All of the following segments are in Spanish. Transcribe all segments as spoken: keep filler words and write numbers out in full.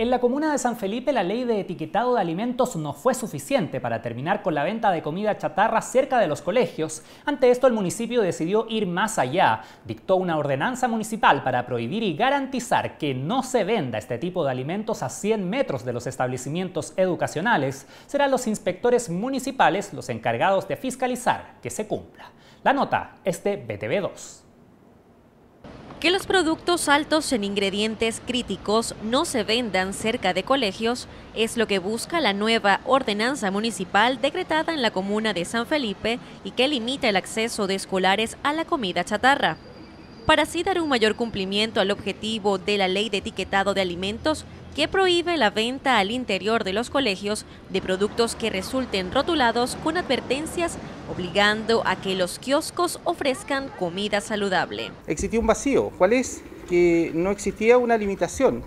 En la comuna de San Felipe, la ley de etiquetado de alimentos no fue suficiente para terminar con la venta de comida chatarra cerca de los colegios. Ante esto, el municipio decidió ir más allá. Dictó una ordenanza municipal para prohibir y garantizar que no se venda este tipo de alimentos a cien metros de los establecimientos educacionales. Serán los inspectores municipales los encargados de fiscalizar que se cumpla. La nota es de B T V dos. Que los productos altos en ingredientes críticos no se vendan cerca de colegios es lo que busca la nueva ordenanza municipal decretada en la comuna de San Felipe y que limita el acceso de escolares a la comida chatarra. Para así dar un mayor cumplimiento al objetivo de la ley de etiquetado de alimentos que prohíbe la venta al interior de los colegios de productos que resulten rotulados con advertencias, obligando a que los kioscos ofrezcan comida saludable. Existía un vacío. ¿Cuál es? Que no existía una limitación.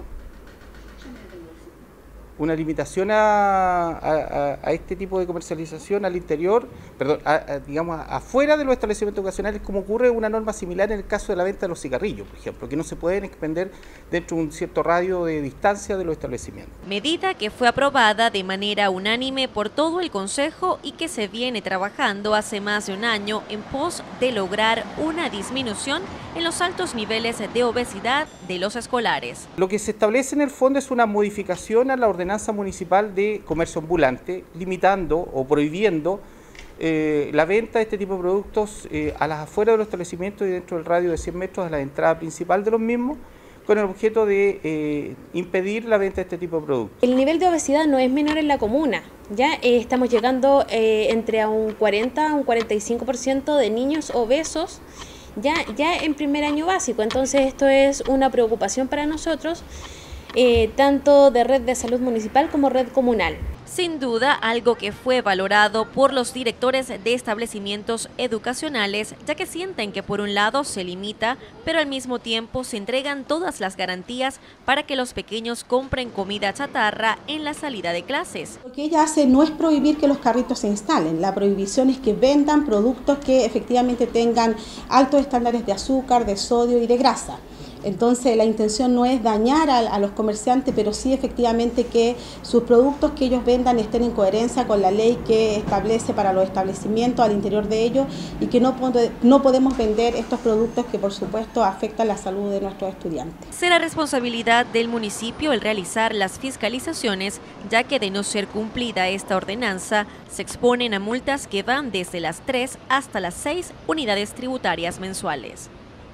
Una limitación a, a, a este tipo de comercialización al interior, perdón, a, a, digamos, afuera de los establecimientos educacionales, como ocurre una norma similar en el caso de la venta de los cigarrillos, por ejemplo, que no se pueden expender dentro de un cierto radio de distancia de los establecimientos. Medida que fue aprobada de manera unánime por todo el Consejo y que se viene trabajando hace más de un año en pos de lograr una disminución en los altos niveles de obesidad de los escolares. Lo que se establece en el fondo es una modificación a la ordenanza municipal de comercio ambulante, limitando o prohibiendo eh, la venta de este tipo de productos eh, a las afueras de los establecimientos y dentro del radio de cien metros de la entrada principal de los mismos, con el objeto de eh, impedir la venta de este tipo de productos. El nivel de obesidad no es menor en la comuna, ya eh, estamos llegando eh, entre a un cuarenta a un cuarenta y cinco por ciento de niños obesos ya, ya en primer año básico, entonces esto es una preocupación para nosotros, Eh, tanto de red de salud municipal como red comunal. Sin duda, algo que fue valorado por los directores de establecimientos educacionales, ya que sienten que por un lado se limita, pero al mismo tiempo se entregan todas las garantías para que los pequeños compren comida chatarra en la salida de clases. Lo que ella hace no es prohibir que los carritos se instalen, la prohibición es que vendan productos que efectivamente tengan altos estándares de azúcar, de sodio y de grasa. Entonces la intención no es dañar a, a los comerciantes, pero sí efectivamente que sus productos que ellos vendan estén en coherencia con la ley que establece para los establecimientos al interior de ellos y que no, no podemos vender estos productos que por supuesto afectan la salud de nuestros estudiantes. Será responsabilidad del municipio el realizar las fiscalizaciones, ya que de no ser cumplida esta ordenanza, se exponen a multas que van desde las tres hasta las seis unidades tributarias mensuales.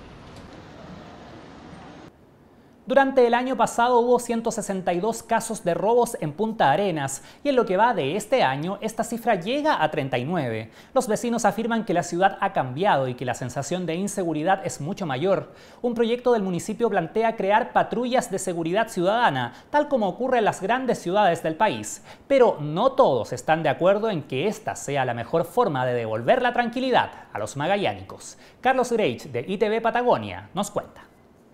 Durante el año pasado hubo ciento sesenta y dos casos de robos en Punta Arenas y en lo que va de este año esta cifra llega a treinta y nueve. Los vecinos afirman que la ciudad ha cambiado y que la sensación de inseguridad es mucho mayor. Un proyecto del municipio plantea crear patrullas de seguridad ciudadana, tal como ocurre en las grandes ciudades del país. Pero no todos están de acuerdo en que esta sea la mejor forma de devolver la tranquilidad a los magallánicos. Carlos Greich de I T V Patagonia nos cuenta.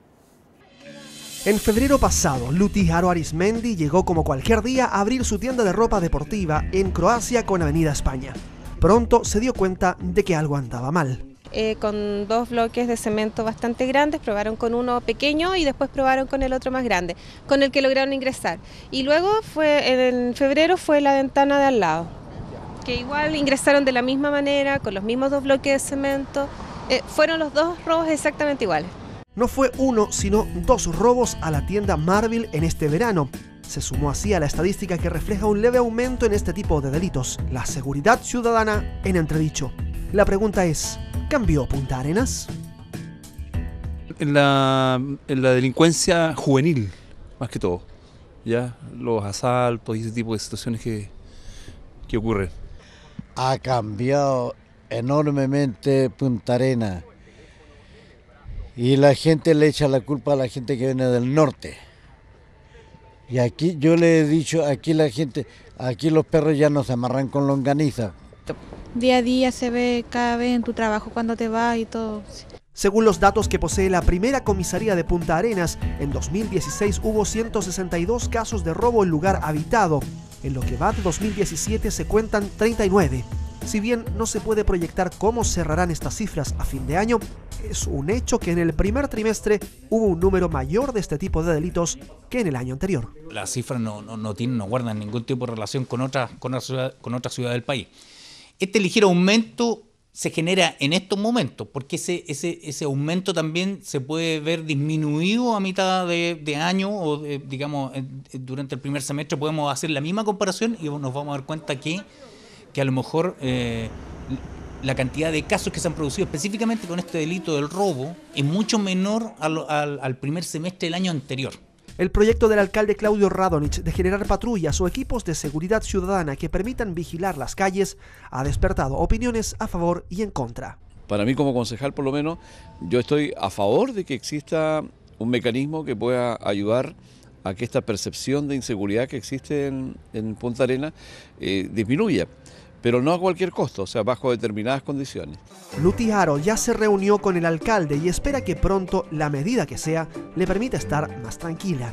En febrero pasado, Luti Aro Arismendi llegó como cualquier día a abrir su tienda de ropa deportiva en Croacia con Avenida España. Pronto se dio cuenta de que algo andaba mal. Eh, con dos bloques de cemento bastante grandes, probaron con uno pequeño y después probaron con el otro más grande, con el que lograron ingresar. Y luego fue en febrero fue la ventana de al lado, que igual ingresaron de la misma manera, con los mismos dos bloques de cemento. Eh, fueron los dos robos exactamente iguales. No fue uno, sino dos robos a la tienda Marvel en este verano. Se sumó así a la estadística que refleja un leve aumento en este tipo de delitos. La seguridad ciudadana en entredicho. La pregunta es, ¿cambió Punta Arenas? En la, en la delincuencia juvenil, más que todo. Ya los asaltos y ese tipo de situaciones que, que ocurren. Ha cambiado enormemente Punta Arenas. Y la gente le echa la culpa a la gente que viene del norte. Y aquí yo le he dicho, aquí la gente, aquí los perros ya no se amarran con longaniza. Día a día se ve cada vez en tu trabajo cuando te vas y todo. Según los datos que posee la primera comisaría de Punta Arenas, en dos mil dieciséis hubo ciento sesenta y dos casos de robo en lugar habitado. En lo que va de dos mil diecisiete se cuentan treinta y nueve. Si bien no se puede proyectar cómo cerrarán estas cifras a fin de año, Es un hecho que en el primer trimestre hubo un número mayor de este tipo de delitos que en el año anterior. Las cifras no, no, no, tienen, no guardan ningún tipo de relación con otra, con otra ciudad, con otra ciudad del país. Este ligero aumento se genera en estos momentos, porque ese, ese, ese aumento también se puede ver disminuido a mitad de, de año o de, digamos durante el primer semestre podemos hacer la misma comparación y nos vamos a dar cuenta que, que a lo mejor eh, la cantidad de casos que se han producido específicamente con este delito del robo es mucho menor al, al, al primer semestre del año anterior. El proyecto del alcalde Claudio Radonich de generar patrullas o equipos de seguridad ciudadana que permitan vigilar las calles ha despertado opiniones a favor y en contra. Para mí como concejal, por lo menos, yo estoy a favor de que exista un mecanismo que pueda ayudar a que esta percepción de inseguridad que existe en, en Punta Arenas eh, disminuya. Pero no a cualquier costo, o sea, bajo determinadas condiciones. Luty Aro ya se reunió con el alcalde y espera que pronto, la medida que sea, le permita estar más tranquila.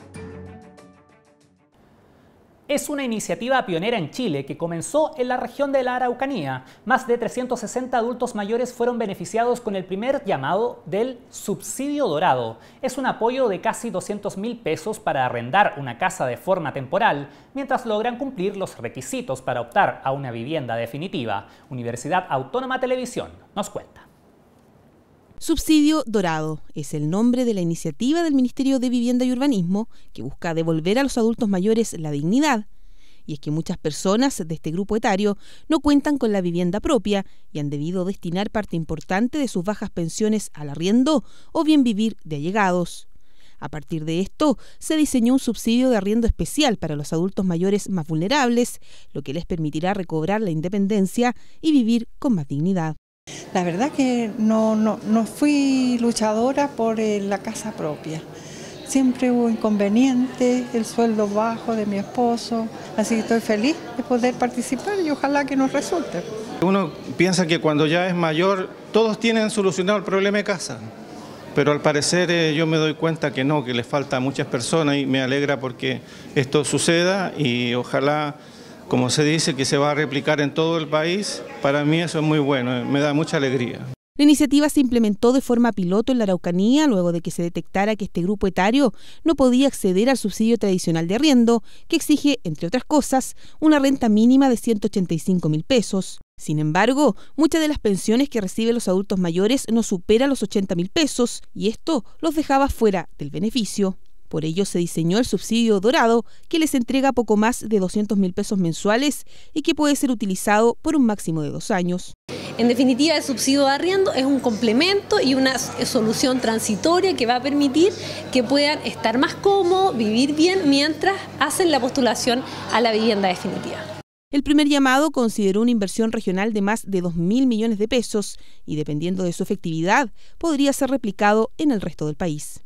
Es una iniciativa pionera en Chile que comenzó en la región de la Araucanía. Más de trescientos sesenta adultos mayores fueron beneficiados con el primer llamado del subsidio dorado. Es un apoyo de casi doscientos mil pesos para arrendar una casa de forma temporal, mientras logran cumplir los requisitos para optar a una vivienda definitiva. Universidad Autónoma Televisión nos cuenta. Subsidio Dorado es el nombre de la iniciativa del Ministerio de Vivienda y Urbanismo que busca devolver a los adultos mayores la dignidad. Y es que muchas personas de este grupo etario no cuentan con la vivienda propia y han debido destinar parte importante de sus bajas pensiones al arriendo o bien vivir de allegados. A partir de esto, se diseñó un subsidio de arriendo especial para los adultos mayores más vulnerables, lo que les permitirá recobrar la independencia y vivir con más dignidad. La verdad que no, no, no fui luchadora por eh, la casa propia. Siempre hubo inconvenientes, el sueldo bajo de mi esposo, así que estoy feliz de poder participar y ojalá que nos resulte. Uno piensa que cuando ya es mayor todos tienen solucionado el problema de casa, pero al parecer eh, yo me doy cuenta que no, que le falta a muchas personas y me alegra porque esto suceda y ojalá, como se dice, que se va a replicar en todo el país. Para mí eso es muy bueno, me da mucha alegría. La iniciativa se implementó de forma piloto en la Araucanía luego de que se detectara que este grupo etario no podía acceder al subsidio tradicional de arriendo, que exige, entre otras cosas, una renta mínima de ciento ochenta y cinco mil pesos. Sin embargo, muchas de las pensiones que reciben los adultos mayores no superan los ochenta mil pesos y esto los dejaba fuera del beneficio. Por ello se diseñó el subsidio dorado, que les entrega poco más de doscientos mil pesos mensuales y que puede ser utilizado por un máximo de dos años. En definitiva, el subsidio de arriendo es un complemento y una solución transitoria que va a permitir que puedan estar más cómodos, vivir bien, mientras hacen la postulación a la vivienda definitiva. El primer llamado consideró una inversión regional de más de dos mil millones de pesos y, dependiendo de su efectividad, podría ser replicado en el resto del país.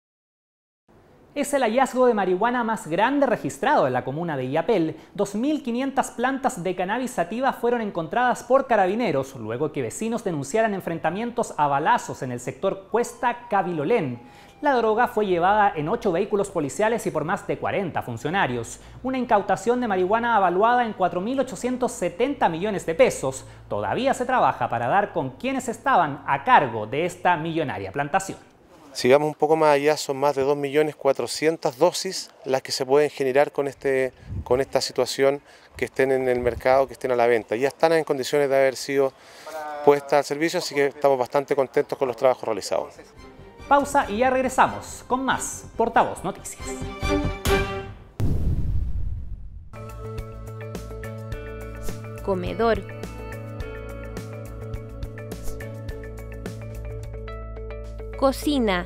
Es el hallazgo de marihuana más grande registrado en la comuna de Illapel. dos mil quinientas plantas de cannabis sativa fueron encontradas por carabineros, luego que vecinos denunciaran enfrentamientos a balazos en el sector Cuesta Cabilolén. La droga fue llevada en ocho vehículos policiales y por más de cuarenta funcionarios. Una incautación de marihuana avaluada en cuatro mil ochocientos setenta millones de pesos. Todavía se trabaja para dar con quienes estaban a cargo de esta millonaria plantación. Si vamos un poco más allá, son más de dos millones cuatrocientas dosis las que se pueden generar con, este, con esta situación, que estén en el mercado, que estén a la venta. Ya están en condiciones de haber sido puestas al servicio, así que estamos bastante contentos con los trabajos realizados. Pausa y ya regresamos con más Portavoz Noticias. Comedor. Cocina.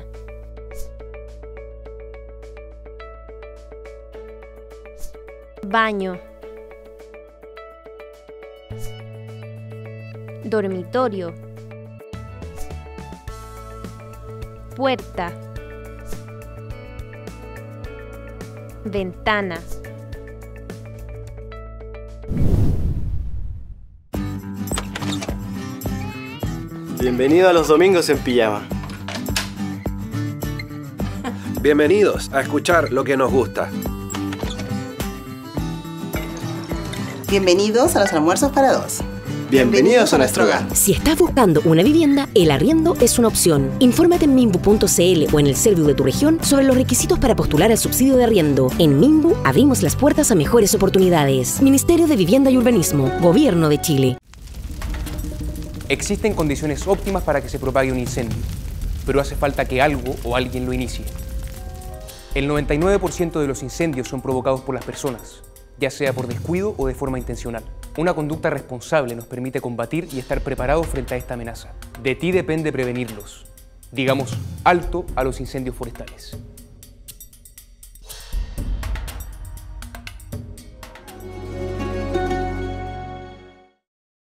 Baño. Dormitorio. Puerta. Ventana. Bienvenido a los domingos en pijama. Bienvenidos a escuchar lo que nos gusta. Bienvenidos a los almuerzos para dos. Bienvenidos a nuestro hogar. Si estás buscando una vivienda, el arriendo es una opción. Infórmate en minbu punto cl o en el Serviu de tu región sobre los requisitos para postular al subsidio de arriendo. En Minbu abrimos las puertas a mejores oportunidades. Ministerio de Vivienda y Urbanismo, Gobierno de Chile. Existen condiciones óptimas para que se propague un incendio, pero hace falta que algo o alguien lo inicie. El noventa y nueve por ciento de los incendios son provocados por las personas, ya sea por descuido o de forma intencional. Una conducta responsable nos permite combatir y estar preparados frente a esta amenaza. De ti depende prevenirlos. Digamos alto a los incendios forestales.